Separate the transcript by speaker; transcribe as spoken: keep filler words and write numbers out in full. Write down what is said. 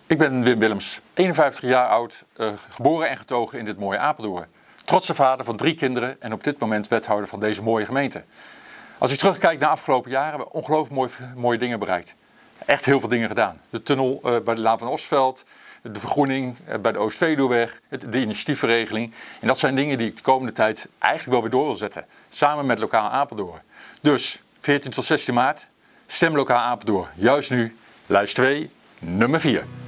Speaker 1: Ik ben Wim Willems, eenenvijftig jaar oud, uh, geboren en getogen in dit mooie Apeldoorn. Trotse vader van drie kinderen en op dit moment wethouder van deze mooie gemeente. Als ik terugkijk naar de afgelopen jaren, hebben we ongelooflijk mooie, mooie dingen bereikt. Echt heel veel dingen gedaan. De tunnel uh, bij de Laan van Osveld, de vergroening uh, bij de Oost-Veluweweg, de initiatiefverregeling. En dat zijn dingen die ik de komende tijd eigenlijk wel weer door wil zetten. Samen met Lokaal Apeldoorn. Dus veertien tot zestien maart, stem Lokaal Apeldoorn. Juist nu, lijst twee, nummer vier.